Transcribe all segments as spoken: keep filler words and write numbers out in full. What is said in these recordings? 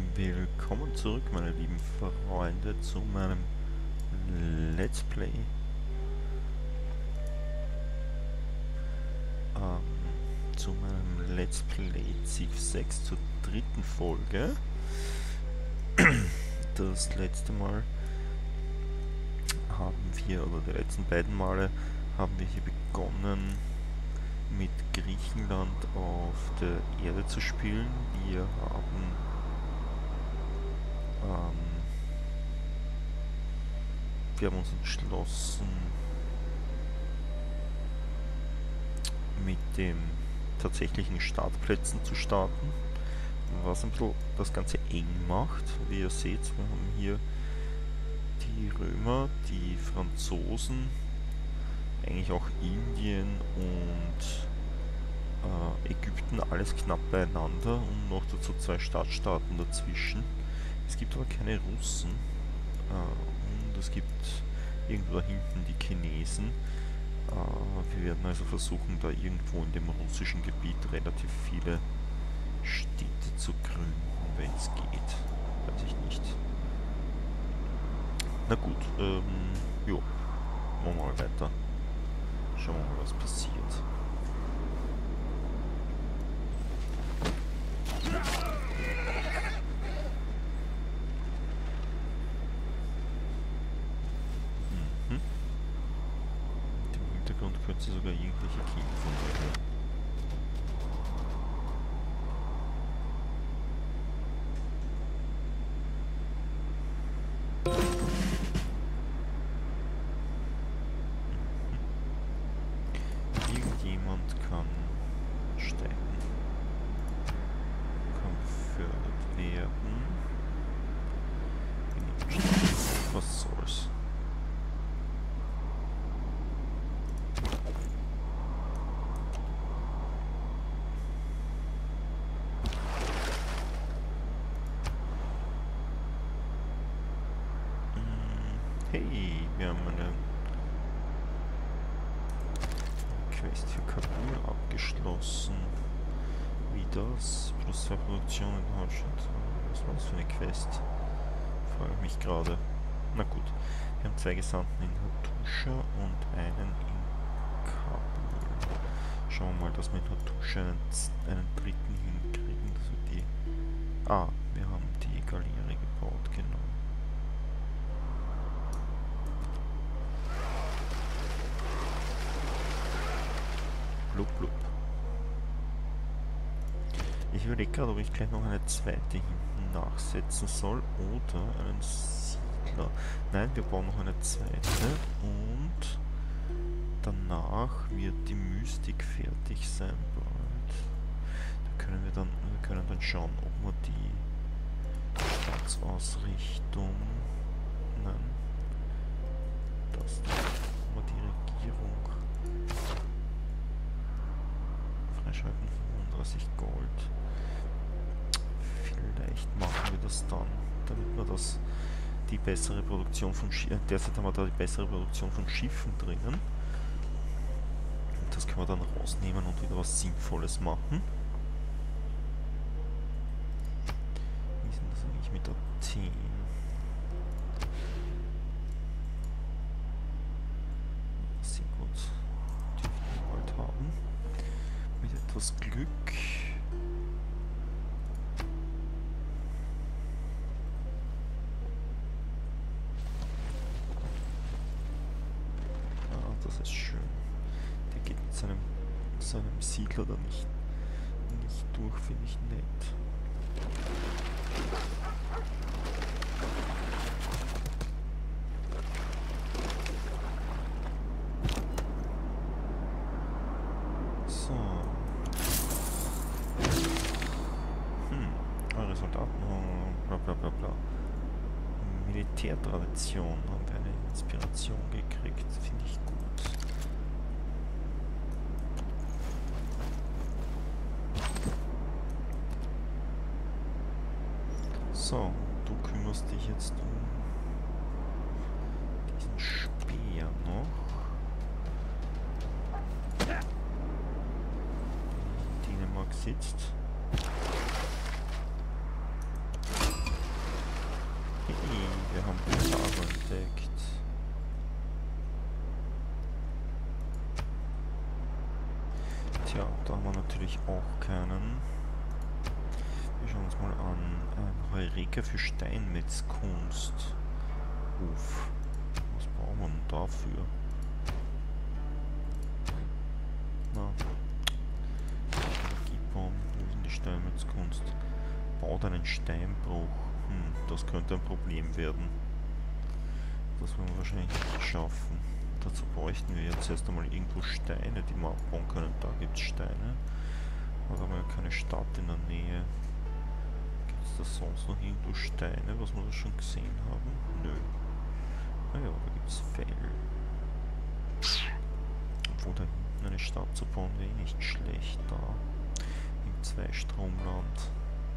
Willkommen zurück, meine lieben Freunde, zu meinem Let's Play. Ähm, zu meinem Let's Play Civ sechs zur dritten Folge. Das letzte Mal haben wir, oder die letzten beiden Male, haben wir hier begonnen mit Griechenland auf der Erde zu spielen. Wir haben ähm, wir haben uns entschlossen, mit den tatsächlichen Startplätzen zu starten, was ein bisschen das Ganze eng macht. Wie ihr seht, wir haben hier die Römer, die Franzosen, eigentlich auch Indien und äh, Ägypten, alles knapp beieinander und noch dazu zwei Stadtstaaten dazwischen. Es gibt aber keine Russen äh, und es gibt irgendwo da hinten die Chinesen. Uh, wir werden also versuchen, da irgendwo in dem russischen Gebiet relativ viele Städte zu gründen, wenn es geht. Weiß ich nicht. Na gut, ähm, jo, machen wir mal weiter. Schauen wir mal, was passiert. Mhm. Im Hintergrund könnte sie sogar irgendwelche Kämpfe hören. Irgendjemand kann steigen. Kann befördert werden. Was soll's? Hey, wir haben eine Quest für Kabul abgeschlossen. Wie das? Plus zwei Produktionen in Deutschland. Was war das für eine Quest? Frage mich gerade. Na gut, wir haben zwei Gesandten in Hattusha und einen in Kabul. Schauen wir mal, dass wir in Hattusha einen, einen dritten hinkriegen. Also die. Ah, wir haben die Galeere gebaut, genau. Blub, blub. Ich überlege gerade, ob ich gleich noch eine zweite hinten nachsetzen soll oder einen Siedler. Nein, wir bauen noch eine zweite und danach wird die Mystik fertig sein bald. Da können wir dann, wir können dann schauen, ob wir die Staatsausrichtung, nein, das, ob wir die Regierung freischalten, fünfunddreißig Gold. Vielleicht machen wir das dann, damit wir das, die bessere Produktion von Schiffen, äh, derzeit haben wir da die bessere Produktion von Schiffen drinnen. Das können wir dann rausnehmen und wieder was Sinnvolles machen. Wie ist denn das eigentlich mit Athen? Sehr gut. Dürften wir bald haben. Mit etwas Glück. Das ist schön. Der geht mit seinem, seinem Siedler da nicht, nicht durch, finde ich nett. So. Hm, eure Soldaten, bla bla bla bla. Militärtradition, haben wir eine Inspiration gekriegt, finde ich gut. So, du kümmerst dich jetzt um diesen Speer noch. Dänemark sitzt. ich auch keinen. Wir schauen uns mal an. Ein Heureka für Steinmetzkunst. Uff. Was brauchen wir denn dafür? Na. Energiebaum. Wo ist denn die Steinmetzkunst? Baut einen Steinbruch. Hm, das könnte ein Problem werden. Das werden wir wahrscheinlich nicht schaffen. Dazu bräuchten wir jetzt erst einmal irgendwo Steine, die wir abbauen können. Da gibt es Steine. Aber da haben wir ja keine Stadt in der Nähe. Gibt es da sonst noch irgendwo Steine, was wir da schon gesehen haben? Nö. Naja, da gibt es Fell. Obwohl da hinten eine Stadt zu bauen wäre nicht schlecht da. Im Zweistromland.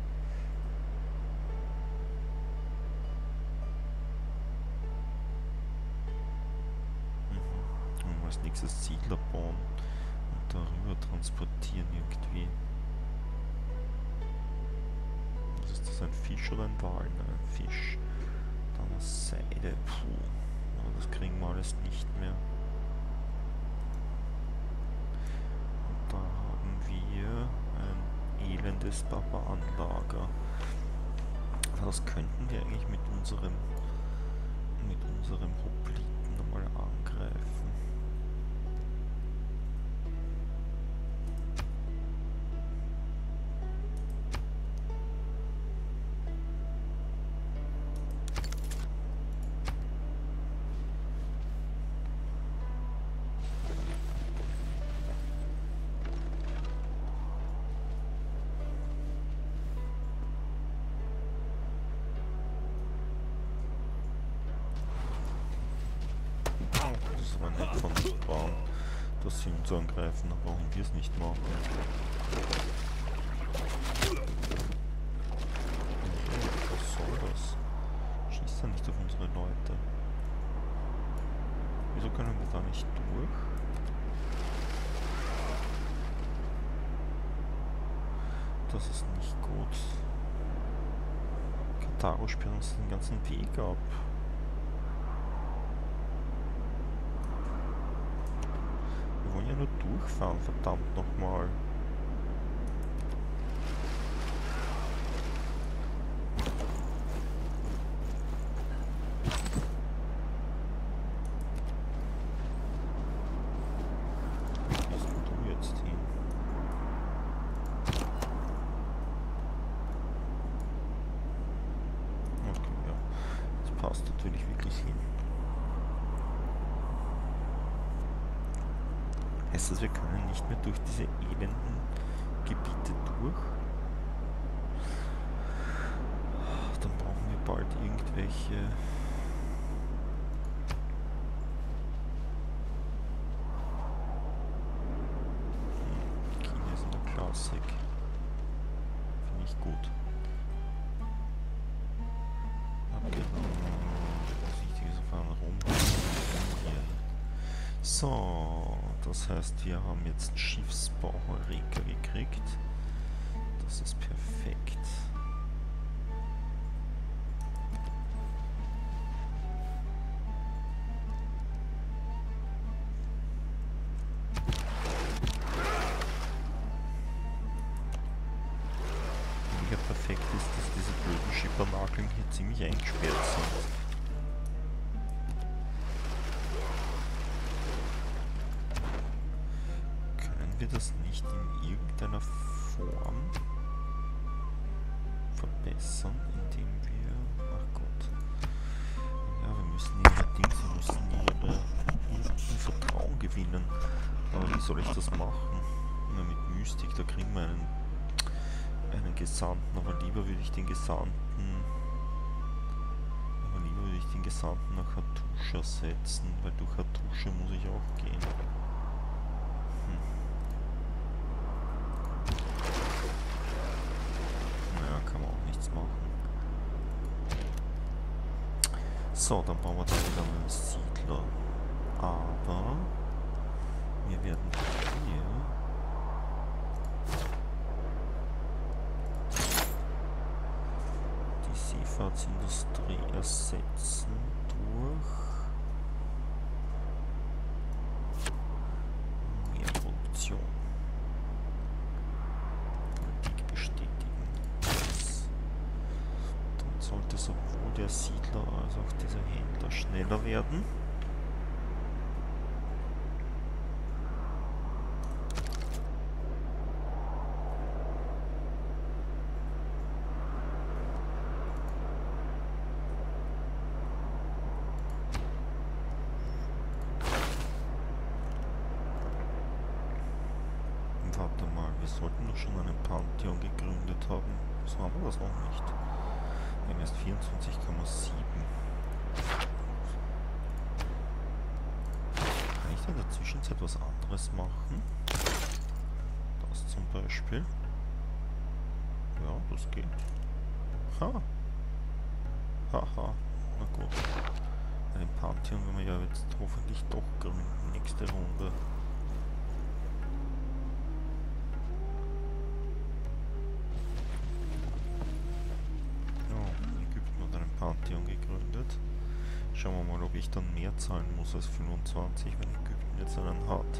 Als nächstes Siedler bauen und darüber transportieren irgendwie. Was ist das, ein Fisch oder ein Wal? Nein, ein Fisch. Dann eine Seide. Puh, aber das kriegen wir alles nicht mehr. Und da haben wir ein elendes Baba-Anlager. Das könnten wir eigentlich mit unserem mit unserem Hopliten nochmal angreifen. Dass sie uns angreifen, dann brauchen wir es nicht machen. Was soll das? Schießt er nicht auf unsere Leute? Wieso können wir da nicht durch? Das ist nicht gut. Kataro sperrt uns den ganzen Weg ab. Wir wollen ja nur durchfahren, verdammt nochmal. Wo gehst du jetzt hin? Okay, ja. Das passt natürlich wirklich hin. Heißt das, wir können nicht mehr durch diese elenden Gebiete durch? Dann brauchen wir bald irgendwelche... Hm, China ist in der Klassik. Finde ich gut. So, das heißt, wir haben jetzt Schiffsbau-Heureka gekriegt. Das ist perfekt. Mega perfekt ist, dass diese blöden Schippernakeln hier ziemlich eingesperrt sind. Das nicht in irgendeiner Form verbessern, indem wir... Ach Gott. Ja, wir müssen ihre Dings, wir müssen ihre, ihr Vertrauen gewinnen. Aber wie soll ich das machen? Na, mit Mystik, da kriegen wir einen, einen Gesandten, aber lieber würde ich den Gesandten... Aber lieber würde ich den Gesandten nach Hattusha setzen, weil durch Hattusha muss ich auch gehen. So, dann bauen wir da wieder einen Siedler. Aber wir werden hier die Seefahrtsindustrie ersetzen durch mehr Produktion. sowohl der Siedler als auch dieser Händler schneller werden. Warte mal, wir sollten doch schon einen Pantheon gegründet haben. So haben wir das noch nicht. Wir haben erst vierundzwanzig Komma sieben. Kann ich da in der Zwischenzeit was anderes machen? Das zum Beispiel. Ja, das geht. Ha. Haha. Na gut. Ein Pantheon werden wir ja jetzt hoffentlich doch gründen. Nächste Runde. Pantheon gegründet. Schauen wir mal, ob ich dann mehr zahlen muss als fünfundzwanzig, wenn Ägypten jetzt einen hat.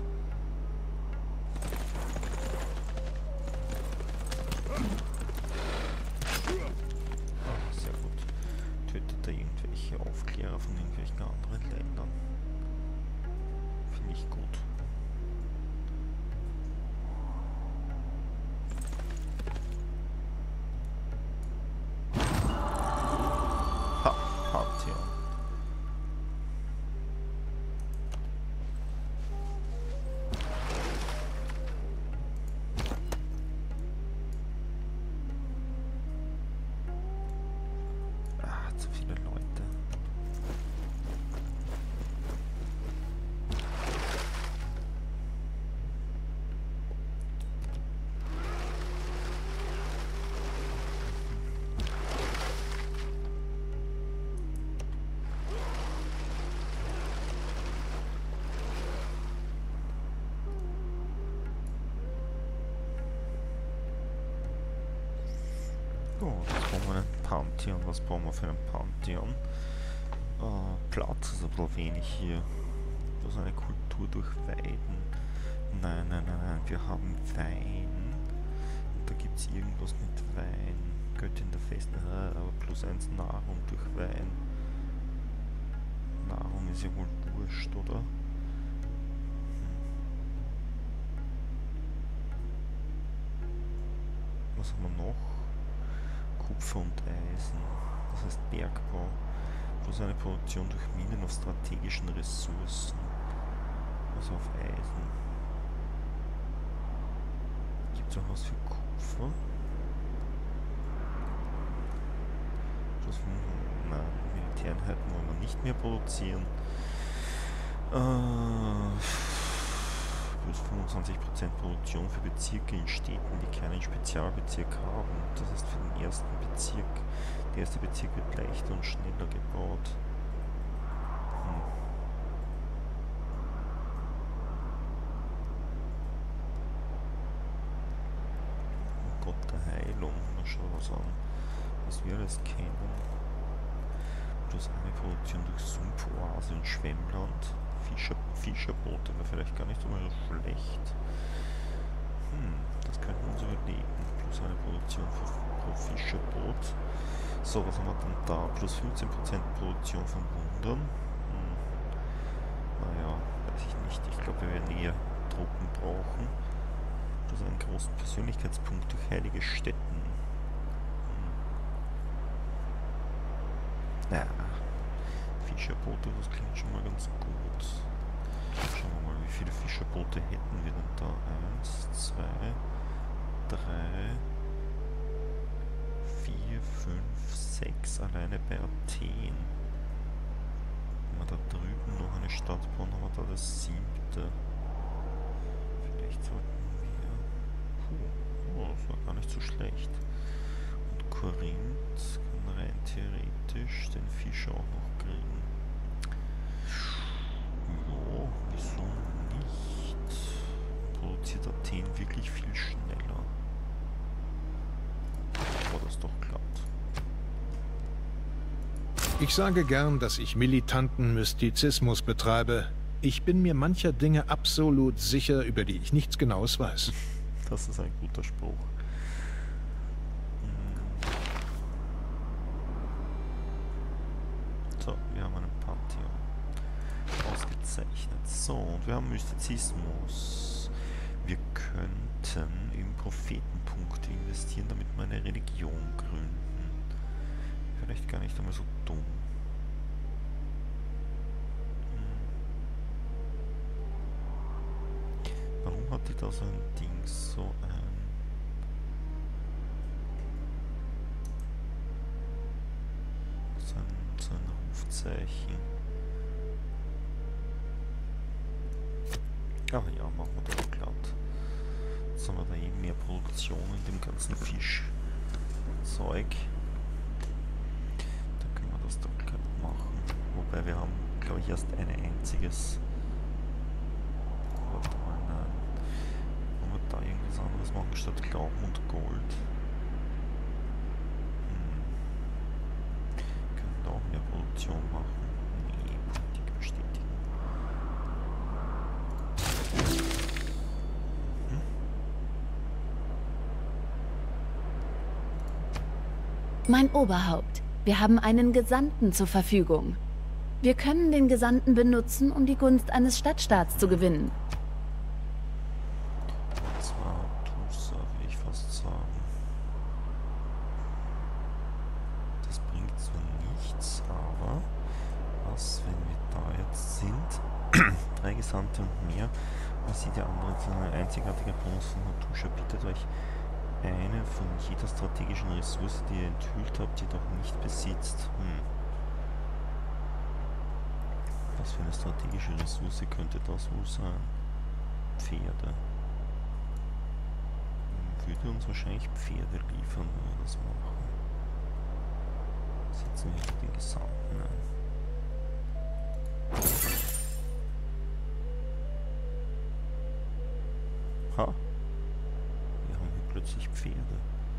Ah, sehr gut. Tötet er irgendwelche Aufklärer von irgendwelchen anderen Ländern. Finde ich gut. Oh, jetzt brauchen wir einen Pantheon. Was brauchen wir für einen Pantheon? Uh, Platz ist ein bisschen wenig hier. Das ist eine Kultur durch Weiden. Nein, nein, nein, nein. Wir haben Wein. Und da gibt es irgendwas mit Wein. Göttin der Festen. Aber plus eins Nahrung durch Wein. Nahrung ist ja wohl wurscht, oder? Hm. Was haben wir noch? Kupfer und Eisen, das heißt Bergbau, plus eine Produktion durch Minen auf strategischen Ressourcen, also auf Eisen. Gibt es auch was für Kupfer? Das, nein, Militäreinheiten wollen wir nicht mehr produzieren. Äh, plus fünfundzwanzig Prozent Produktion für Bezirke in Städten, die keinen Spezialbezirk haben. Das heißt für den ersten Bezirk. Der erste Bezirk wird leichter und schneller gebaut. Hm. Oh Gott der Heilung. Mal schauen wir was an. Was wir alles kennen. Das eine Produktion durch Sumpfoase und Schwemmland. Fischer, Fischerboote wäre vielleicht gar nicht so mal so schlecht. Hm, das könnten wir uns überlegen. Plus eine Produktion für, pro Fischerboot. So, was haben wir dann da? Plus fünfzehn Prozent Produktion von Wundern. Hm. Naja, weiß ich nicht. Ich glaube, wir werden eher Truppen brauchen. Plus einen großen Persönlichkeitspunkt durch heilige Stätten. Hm. Ja. Fischerboote, das klingt schon mal ganz gut. Schauen wir mal, wie viele Fischerboote hätten wir denn da? Eins, zwei, drei, vier, fünf, sechs alleine bei Athen. Wenn wir da drüben noch eine Stadt bauen, haben wir da das siebte. Vielleicht sollten wir... Puh, oh, das war gar nicht so schlecht. Und Korinth kann rein theoretisch den Fischer auch noch kriegen. Ja, wieso nicht? Produziert Athen wirklich viel schneller. Aber das doch klappt. Ich sage gern, dass ich militanten Mystizismus betreibe. Ich bin mir mancher Dinge absolut sicher, über die ich nichts Genaues weiß. Das ist ein guter Spruch. So, wir haben einen Pantheon. Ausgezeichnet. So, und wir haben Mystizismus. Wir könnten in Prophetenpunkte investieren, damit wir eine Religion gründen. Vielleicht gar nicht einmal so dumm. Warum hat die da so ein Ding, so ein... So ein, so ein Rufzeichen? Ach ja, machen wir doch glatt. Jetzt haben wir da eben mehr Produktion in dem ganzen Fischzeug. Dann können wir das doch glatt machen. Wobei wir haben, glaube ich, erst ein einziges... Warte mal, nein. Wollen wir da irgendwas anderes machen statt Glauben und Gold? Hm. Können wir da auch mehr Produktion machen? Nee, Politik bestätigen. Hm? Mein Oberhaupt, wir haben einen Gesandten zur Verfügung. Wir können den Gesandten benutzen, um die Gunst eines Stadtstaats zu gewinnen. Und zwar Tusa, will ich fast sagen. Das bringt zwar nichts, aber was, wenn wir da jetzt sind? Drei Gesandte und mehr. Was sieht der andere zu einer einzigartigen Bonus von Natusha? Bietet euch eine von jeder strategischen Ressource, die ihr enthüllt habt, jedoch nicht besitzt. Hm. Was für eine strategische Ressource könnte das wohl sein? Pferde. Würde uns wahrscheinlich Pferde liefern, wenn wir das machen. Setzen wir hier den Gesandten ein. Ha! Wir haben hier plötzlich Pferde.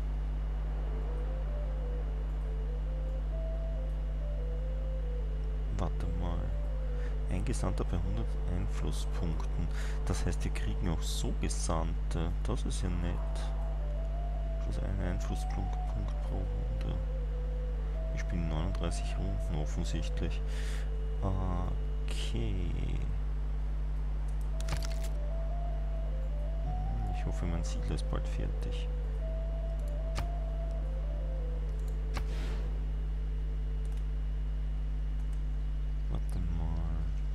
Warte mal. Ein Gesandter bei hundert Einflusspunkten. Das heißt, wir kriegen auch so Gesandte. Das ist ja nett. Plus ein Einflusspunkt pro Runde. Wir spielen neununddreißig Runden offensichtlich. Okay. Ich hoffe, mein Siedler ist bald fertig. Warte mal.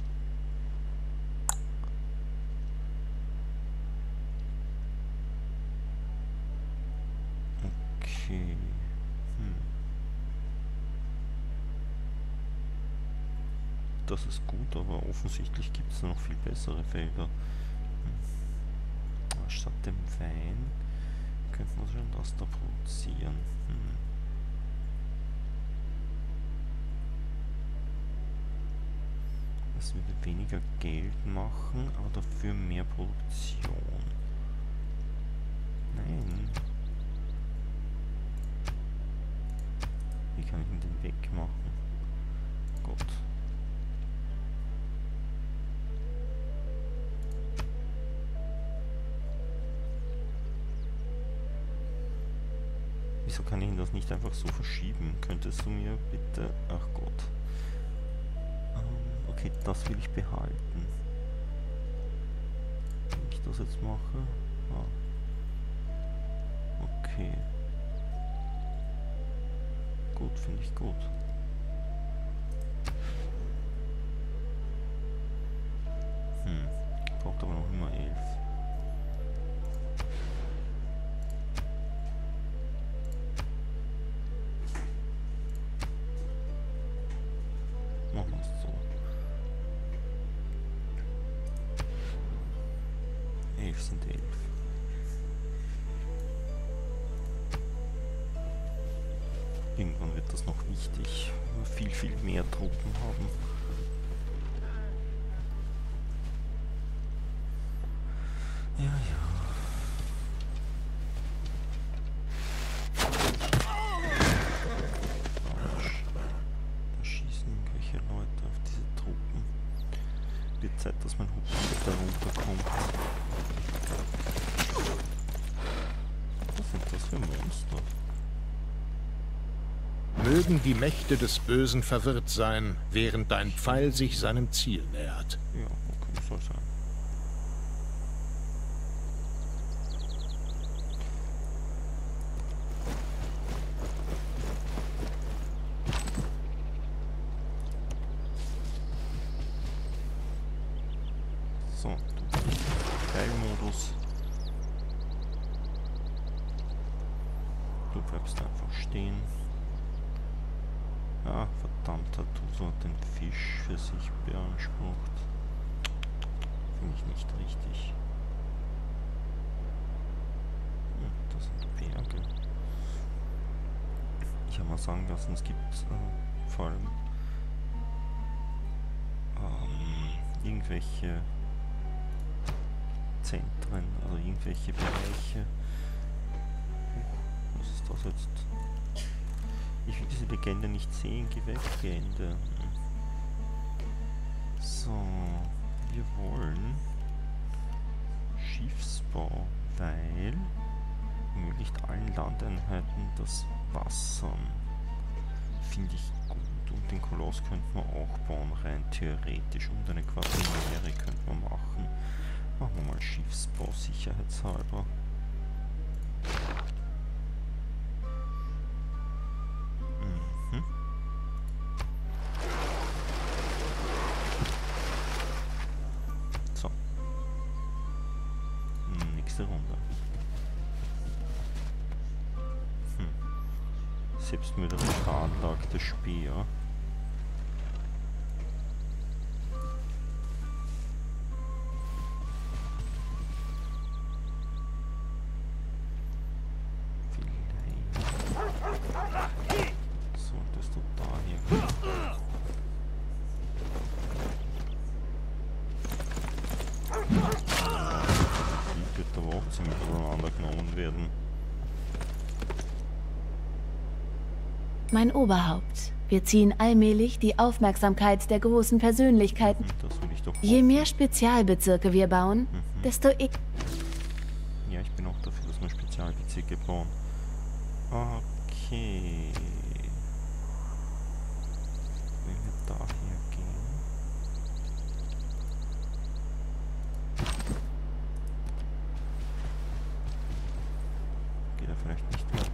Okay. Hm. Das ist gut, aber offensichtlich gibt es noch viel bessere Felder. Hm. Statt dem Wein könnten wir schon das da produzieren. Hm. Das würde weniger Geld machen, aber dafür mehr Produktion. Nein. Wie kann ich denn den wegmachen? Gott. Wieso kann ich ihn das nicht einfach so verschieben? Könntest du mir bitte... Ach Gott. Ähm, okay, das will ich behalten. Wenn ich das jetzt mache... Ah. Okay. Gut, finde ich gut. Hm, braucht aber noch immer elf. Machen wir es so. elf sind elf. Irgendwann wird das noch wichtig, wenn wir viel, viel mehr Truppen haben. Ja, ja. Arsch. Da schießen irgendwelche Leute auf diese Truppen. Wird Zeit, dass mein Hubschrauber da runterkommt. Was sind das für Monster? Mögen die Mächte des Bösen verwirrt sein, während dein Pfeil sich seinem Ziel nähert. Ja, okay, soll sein. So, du Pfeilmodus. Du bleibst einfach stehen. Ah, verdammt, hat Tuso den Fisch für sich beansprucht. Finde ich nicht richtig. Hm, das sind Berge. Ich habe mal sagen lassen, es gibt äh, vor allem ähm, irgendwelche Zentren, also irgendwelche Bereiche. Was ist das jetzt? Ich will diese Legende nicht sehen. Geh weg, Legende. So, wir wollen Schiffsbau, weil ermöglicht allen Landeinheiten das Wassern. Finde ich gut. Und den Koloss könnten wir auch bauen, rein theoretisch. Und eine Quadriere könnten wir machen. Machen wir mal Schiffsbau, sicherheitshalber. Mhm. So. Nächste Runde. Hm. Selbstmörderischer Anlag der Speer. Mein Oberhaupt. Wir ziehen allmählich die Aufmerksamkeit der großen Persönlichkeiten. Das will ich doch. Je mehr Spezialbezirke wir bauen, mhm. desto ich... Ja, ich bin auch dafür, dass wir Spezialbezirke bauen. Okay. Wenn wir daher gehen. Geht er vielleicht nicht weiter.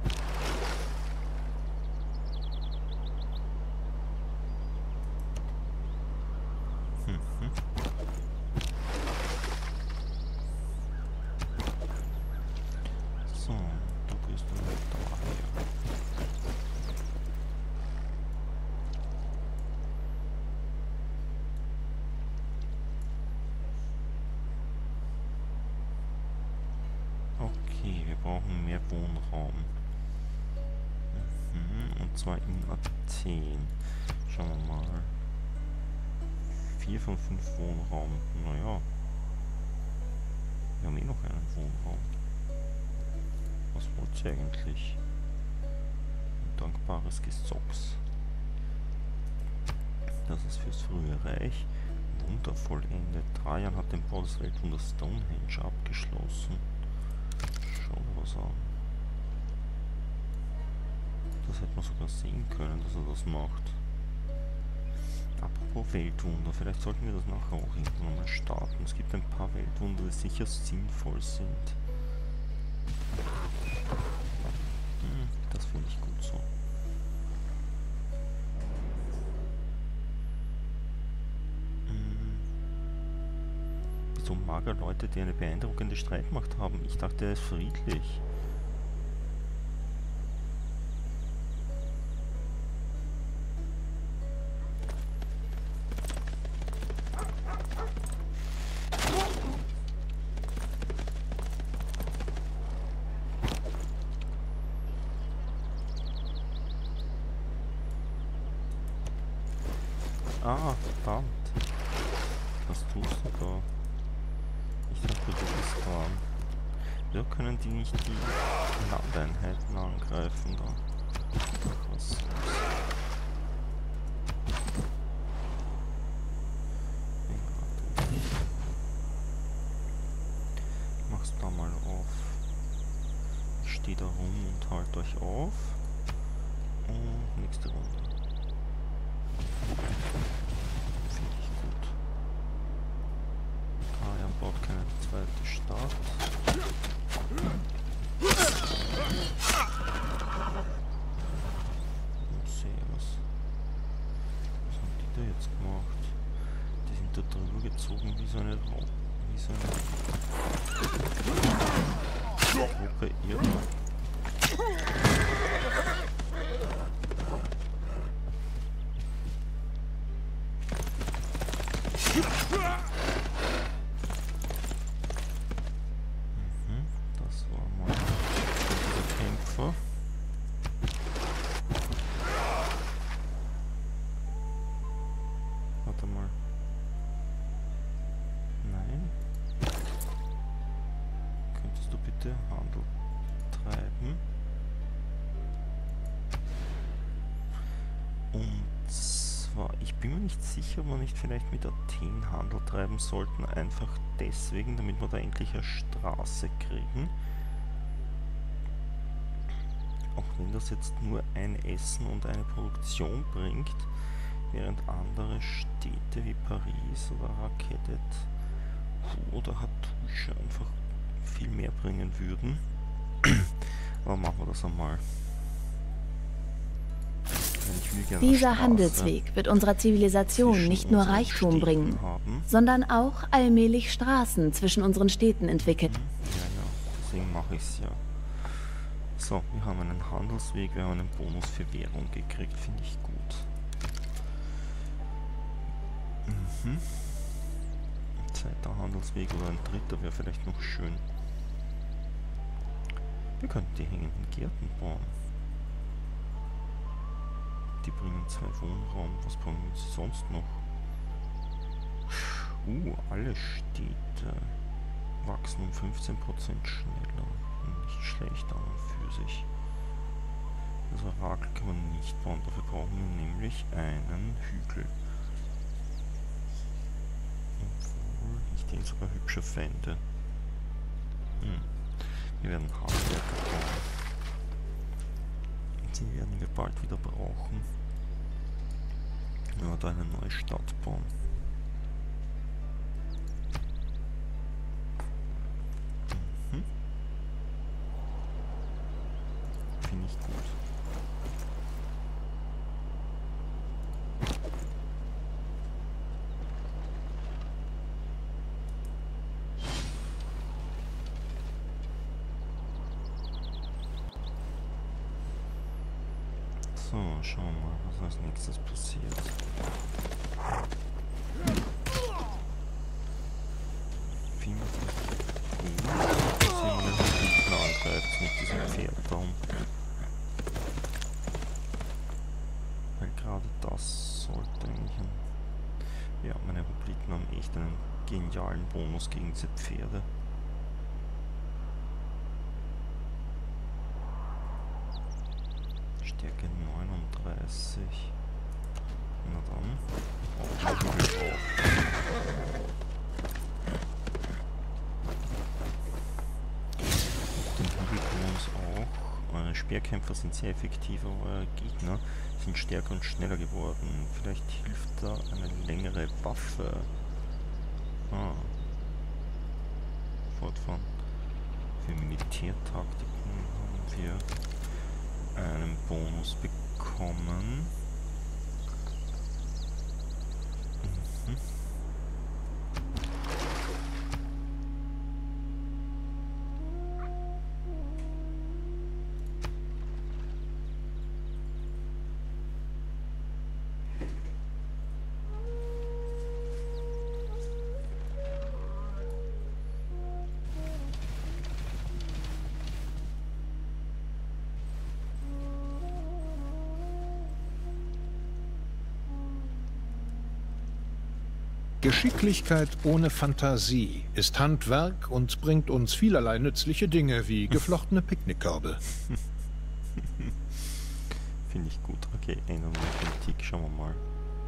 Okay, wir brauchen mehr Wohnraum. Mhm, und zwar in Athen. Schauen wir mal. Vier von fünf Wohnraum. Naja. Wir haben eh noch einen Wohnraum. Was wollt ihr eigentlich? Ein dankbares Gesocks. Das ist fürs frühe Reich. Wundervollendet. Trajan hat den Bau des Weltwunders Stonehenge abgeschlossen. Schau was an. Das hätte man sogar sehen können, dass er das macht. Apropos Weltwunder, vielleicht sollten wir das nachher auch irgendwann mal starten. Es gibt ein paar Weltwunder, die sicher sinnvoll sind. Hm, das finde ich gut so. Hm. So mager Leute, die eine beeindruckende Streitmacht haben. Ich dachte, er ist friedlich. Ah, verdammt. Was tust du da? Ich dachte, du bist dran. Wir können die nicht die Landeinheiten angreifen da. Ach, was soll's. Mach's da mal auf. Ich stehe da rum und halt euch auf. Und nächste Runde. Finde ich gut. Trajan baut keine zweite Stadt. Und sehe was. Was haben die da jetzt gemacht? Die sind da drüber gezogen wie so eine Rau wie so eine Gruppe Irrer. Mhm, das war mal dieser Kämpfer. Warte mal. Nein. Könntest du bitte Handel treiben? Und zwar, ich bin mir nicht sicher, ob wir nicht vielleicht mit Athen Handel treiben sollten, einfach deswegen, damit wir da endlich eine Straße kriegen. Auch wenn das jetzt nur ein Essen und eine Produktion bringt, während andere Städte wie Paris oder Raketet oder Hattusha einfach viel mehr bringen würden. Aber machen wir das einmal. Dieser Handelsweg wird unserer Zivilisation nicht nur Reichtum bringen, sondern auch allmählich Straßen zwischen unseren Städten entwickeln. Ja, ja, deswegen mache ich es ja. So, wir haben einen Handelsweg, wir haben einen Bonus für Währung gekriegt, finde ich gut. Mhm. Ein zweiter Handelsweg oder ein dritter wäre vielleicht noch schön. Wir könnten die hängenden Gärten bauen. Die bringen zwei Wohnraum. Was bringen sie sonst noch? Uh, alle Städte wachsen um fünfzehn Prozent schneller. Nicht schlecht an und für sich. Das Orakel kann man nicht bauen. Dafür brauchen wir nämlich einen Hügel. Obwohl ich den sogar hübscher fände. Hm. Wir werden Handwerker bauen. Und die werden wir bald wieder brauchen. Wenn wir da eine neue Stadt bauen. Mhm. Finde ich gut. So, schauen wir mal, was als nächstes passiert. Finde ich gut. Dass jemand den Hügel angreift mit diesem Pferd da unten. Weil gerade das sollte eigentlich ein... Ja, meine Republiken haben echt einen genialen Bonus gegen diese Pferde. Stärke neununddreißig. Na dann. Auch den Hügel auf. Den Hügel können uns auch. Eure Speerkämpfer sind sehr effektiv, aber eure Gegner sind stärker und schneller geworden. Vielleicht hilft da eine längere Waffe. Ah. Fortfahren. Für Militärtaktiken haben wir einen Bonus bekommen. Mhm. Geschicklichkeit ohne Fantasie ist Handwerk und bringt uns vielerlei nützliche Dinge wie geflochtene Picknickkörbe. Finde ich gut. Okay, ändern wir die Politik. Schauen wir mal.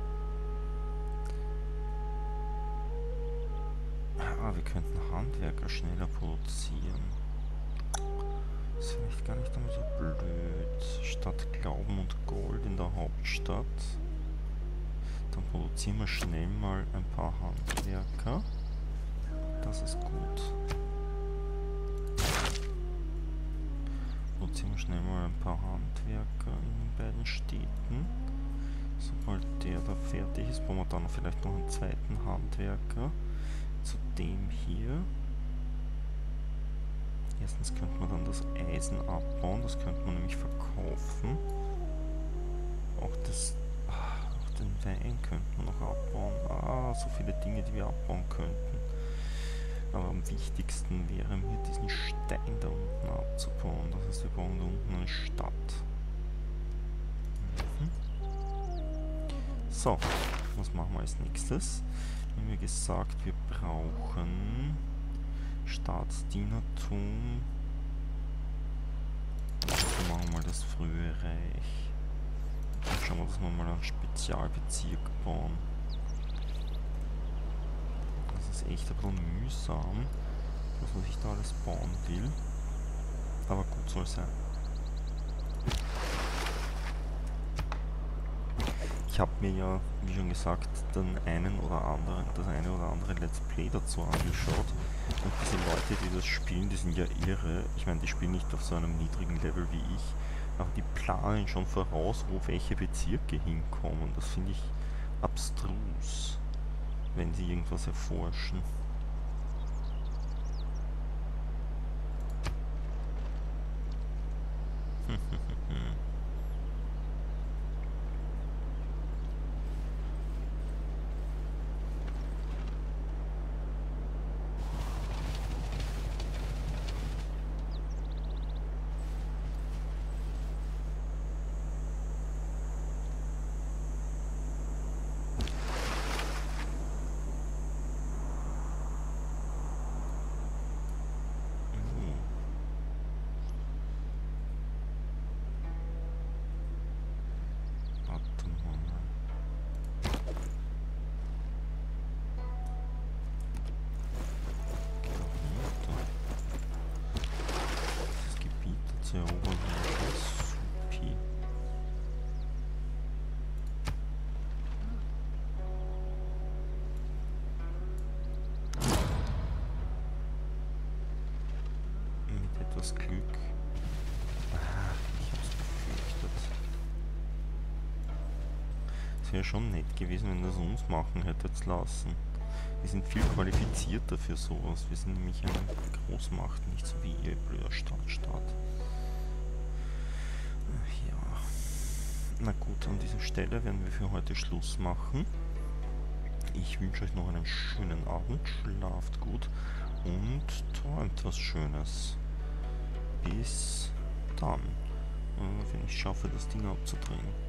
Ah, wir könnten Handwerker schneller produzieren. Das ist vielleicht gar nicht einmal so blöd. Statt Glauben und Gold in der Hauptstadt. Dann produzieren wir schnell mal ein paar Handwerker. Das ist gut. Produzieren wir schnell mal ein paar Handwerker in den beiden Städten. Sobald der da fertig ist, brauchen wir dann vielleicht noch einen zweiten Handwerker. Zu dem hier. Erstens könnte man dann das Eisen abbauen, das könnte man nämlich verkaufen. Auch, das, auch den Wein könnte man noch abbauen. Ah, so viele Dinge, die wir abbauen könnten. Aber am wichtigsten wäre mir, diesen Stein da unten abzubauen. Das heißt, wir brauchen da unten eine Stadt. Mhm. So, was machen wir als nächstes? Wie wir gesagt, wir brauchen Staatsdienertum. Also machen wir mal das frühe Reich. Dann schauen wir, dass wir mal einen Spezialbezirk bauen. Das ist echt ein bisschen mühsam, das, was ich da alles bauen will. Aber gut soll sein. Ich habe mir ja, wie schon gesagt, den einen oder anderen, das eine oder andere Let's Play dazu angeschaut. Und diese Leute, die das spielen, die sind ja irre. Ich meine, die spielen nicht auf so einem niedrigen Level wie ich, aber die planen schon voraus, wo welche Bezirke hinkommen. Das finde ich abstrus, wenn sie irgendwas erforschen. Das Glück. Ah, ich hab's befürchtet. Es wäre schon nett gewesen, wenn das uns machen hättet lassen. Wir sind viel qualifizierter für sowas. Wir sind nämlich eine Großmacht, nicht so wie ihr, blöder Stadtstaat. Ja. Na gut, an dieser Stelle werden wir für heute Schluss machen. Ich wünsche euch noch einen schönen Abend, schlaft gut und träumt was Schönes. Bis dann, wenn ich schaffe, das Ding abzudrehen.